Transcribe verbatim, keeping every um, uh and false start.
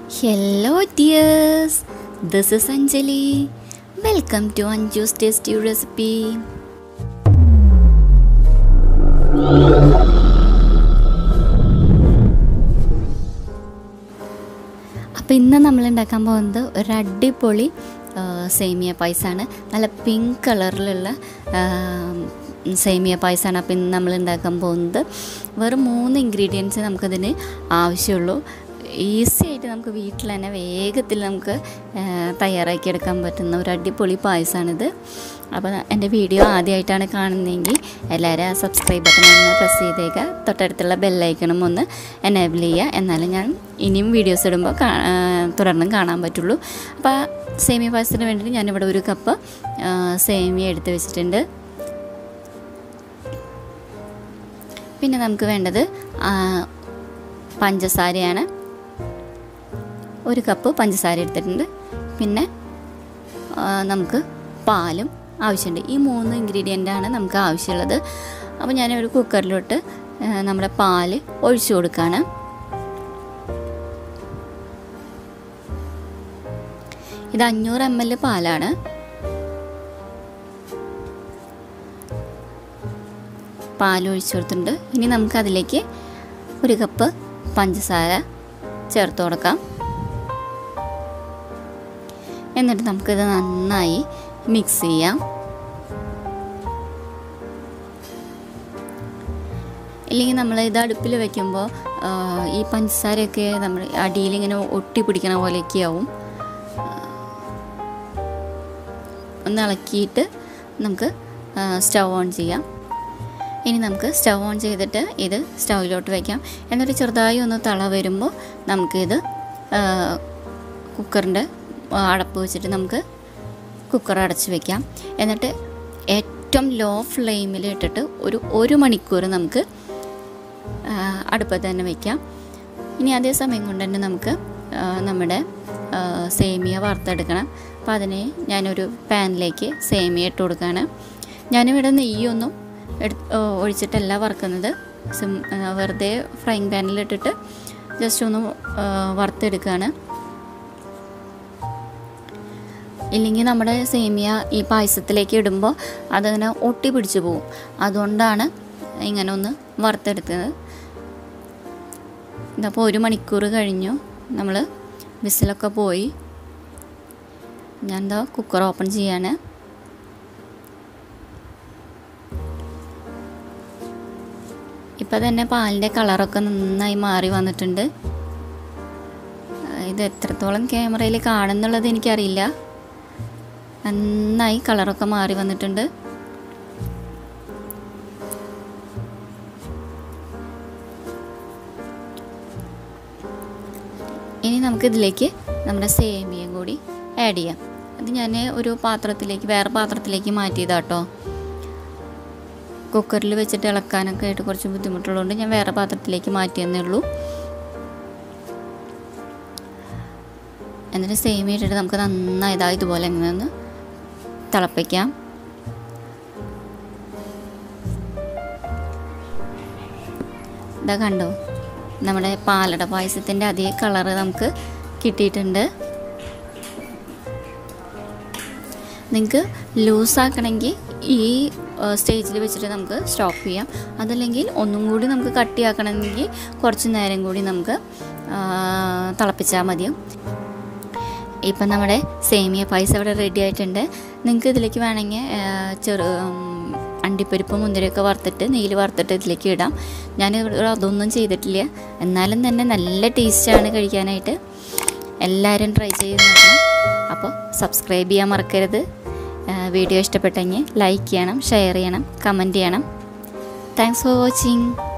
Hello dears, this is Anjali. Welcome to Anju's tasty recipe. അപ്പോൾ ഇന്ന് നമ്മൾ ഉണ്ടാക്കാൻ പോകുന്നത് ഒരു അടിപൊളി സേമിയ പായസമാണ്. നല്ല പിങ്ക് കളറിലുള്ള സേമിയ പായസമാണ്. അപ്പോൾ ഇന്ന് നമ്മൾ ഉണ്ടാക്കാൻ പോകുന്നത് വെറും മൂന്ന് ഇൻഗ്രീഡിയൻസ് നമുക്കതിന് ആവശ്യമുള്ളൂ. ഈസി ആയിട്ട് നമുക്ക് വീട്ടിൽ തന്നെ വേഗത്തിൽ നമുക്ക് തയ്യാറാക്കി എടുക്കാൻ പറ്റുന്ന ഒരു അടിപൊളി പായസമാണിത്. അപ്പോൾ എൻ്റെ വീഡിയോ ആദ്യമായിട്ടാണ് കാണുന്നതെങ്കിൽ എല്ലാവരും ആ സബ്സ്ക്രൈബ് ബട്ടൺ ഒന്ന് പ്രസ് ചെയ്തേക്കുക, തൊട്ടടുത്തുള്ള ബെല്ലൈക്കണും ഒന്ന് എനേബിൾ ചെയ്യുക, എന്നാലും ഞാൻ ഇനിയും വീഡിയോസ് ഇടുമ്പോൾ തുടർന്നും കാണാൻ പറ്റുള്ളൂ. അപ്പോൾ സേമിയ പായസത്തിന് വേണ്ടിയിട്ട് ഞാനിവിടെ ഒരു കപ്പ് സേമിയ എടുത്ത് വെച്ചിട്ടുണ്ട്. പിന്നെ നമുക്ക് വേണ്ടത് പഞ്ചസാരയാണ്. ഒരു കപ്പ് പഞ്ചസാര എടുത്തിട്ടുണ്ട്. പിന്നെ നമുക്ക് പാലും ആവശ്യമുണ്ട്. ഈ മൂന്ന് ഇൻഗ്രീഡിയൻ്റാണ് നമുക്ക് ആവശ്യമുള്ളത്. അപ്പോൾ ഞാൻ ഒരു കുക്കറിലോട്ട് നമ്മുടെ പാല് ഒഴിച്ചു കൊടുക്കുകയാണ്. ഇത് അഞ്ഞൂറ് എം എൽ പാലാണ്. പാൽ ഒഴിച്ചു കൊടുത്തിട്ടുണ്ട്. ഇനി നമുക്കതിലേക്ക് ഒരു കപ്പ് പഞ്ചസാര ചേർത്ത് കൊടുക്കാം. എന്നിട്ട് നമുക്കിത് നന്നായി മിക്സ് ചെയ്യാം. ഇല്ലെങ്കിൽ നമ്മൾ ഇത് അടുപ്പിൽ വയ്ക്കുമ്പോൾ ഈ പഞ്ചസാരയൊക്കെ നമ്മൾ അടിയിലിങ്ങനെ ഒട്ടി പിടിക്കണ പോലെയൊക്കെ ആവും. ഒന്ന് ഇളക്കിയിട്ട് നമുക്ക് സ്റ്റവ് ഓൺ ചെയ്യാം. ഇനി നമുക്ക് സ്റ്റവ് ഓൺ ചെയ്തിട്ട് ഇത് സ്റ്റൗവിലോട്ട് വയ്ക്കാം. എന്നിട്ട് ചെറുതായി ഒന്ന് തള വരുമ്പോൾ നമുക്കിത് കുക്കറിൻ്റെ അടപ്പ് വെച്ചിട്ട് നമുക്ക് കുക്കർ അടച്ച് വയ്ക്കാം. എന്നിട്ട് ഏറ്റവും ലോ ഫ്ലെയിമിൽ ഇട്ടിട്ട് ഒരു ഒരു മണിക്കൂർ നമുക്ക് അടുപ്പത്ത് തന്നെ വയ്ക്കാം. ഇനി അതേ സമയം കൊണ്ട് തന്നെ നമുക്ക് നമ്മുടെ സേമിയ വറുത്തെടുക്കണം. അപ്പോൾ അതിന് ഞാനൊരു പാനിലേക്ക് സേമിയ ഇട്ട് കൊടുക്കുകയാണ്. ഞാനിവിടെ നെയ്യൊന്നും എടു ഒഴിച്ചിട്ടല്ല വറുക്കുന്നത്. സിം വെറുതെ ഫ്രൈങ് പാനിലിട്ടിട്ട് ജസ്റ്റ് ഒന്ന് വറുത്തെടുക്കുകയാണ്. ഇല്ലെങ്കിൽ നമ്മുടെ സേമിയ ഈ പായസത്തിലേക്ക് ഇടുമ്പോൾ അതങ്ങനെ ഒട്ടി പിടിച്ചു പോകും. അതുകൊണ്ടാണ് ഇങ്ങനെ ഒന്ന് വറുത്തെടുത്തത്. ഇതപ്പോൾ ഒരു മണിക്കൂർ കഴിഞ്ഞു. നമ്മൾ വിസിലൊക്കെ പോയി. ഞാൻ എന്താ കുക്കർ ഓപ്പൺ ചെയ്യാണ്. ഇപ്പം തന്നെ പാലിൻ്റെ കളറൊക്കെ നന്നായി മാറി വന്നിട്ടുണ്ട്. ഇത് എത്രത്തോളം ക്യാമറയിൽ കാണുന്നുള്ളത് എനിക്കറിയില്ല. നന്നായി കളറൊക്കെ മാറി വന്നിട്ടുണ്ട്. ഇനി നമുക്കിതിലേക്ക് നമ്മുടെ സേമിയയും കൂടി ആഡ് ചെയ്യാം. അത് ഞാൻ ഒരു പാത്രത്തിലേക്ക് വേറെ പാത്രത്തിലേക്ക് മാറ്റിയതാട്ടോ. കുക്കറിൽ വെച്ചിട്ട് ഇളക്കാനൊക്കെ ആയിട്ട് കുറച്ച് ബുദ്ധിമുട്ടുള്ളതുകൊണ്ട് ഞാൻ വേറെ പാത്രത്തിലേക്ക് മാറ്റിയെന്നേ ഉള്ളൂ. എന്നിട്ട് സേമിയ ഇട്ടിട്ട് നമുക്ക് നന്നായി ഇതാ ഇതുപോലെ ഇങ്ങനെ ഒന്ന് തിളപ്പിക്കാം. ഇതാ കണ്ടോ, നമ്മുടെ പാലട പായസത്തിൻ്റെ അതേ കളറ് നമുക്ക് കിട്ടിയിട്ടുണ്ട്. നിങ്ങൾക്ക് ലൂസാക്കണമെങ്കിൽ ഈ സ്റ്റേജിൽ വെച്ചിട്ട് നമുക്ക് സ്റ്റോപ്പ് ചെയ്യാം. അതല്ലെങ്കിൽ ഒന്നും കൂടി നമുക്ക് കട്ടിയാക്കണമെങ്കിൽ കുറച്ച് നേരം കൂടി നമുക്ക് തിളപ്പിച്ചാൽ മതിയോ. ഇപ്പം നമ്മുടെ സേമിയ പായസം ഇവിടെ റെഡി ആയിട്ടുണ്ട്. നിങ്ങൾക്ക് ഇതിലേക്ക് വേണമെങ്കിൽ ചെറു അണ്ടിപ്പരിപ്പ് മുന്തിരിയൊക്കെ വറുത്തിട്ട് നെയ്യിൽ വറുത്തിട്ട് ഇതിലേക്ക് ഇടാം. ഞാൻ അതൊന്നും ചെയ്തിട്ടില്ല. എന്നാലും തന്നെ നല്ല ടേസ്റ്റാണ് കഴിക്കാനായിട്ട്. എല്ലാവരും ട്രൈ ചെയ്ത് നോക്കണം. അപ്പോൾ സബ്സ്ക്രൈബ് ചെയ്യാൻ മറക്കരുത്. വീഡിയോ ഇഷ്ടപ്പെട്ടെങ്കിൽ ലൈക്ക് ചെയ്യണം, ഷെയർ ചെയ്യണം, കമൻറ്റ് ചെയ്യണം. Thanks for watching.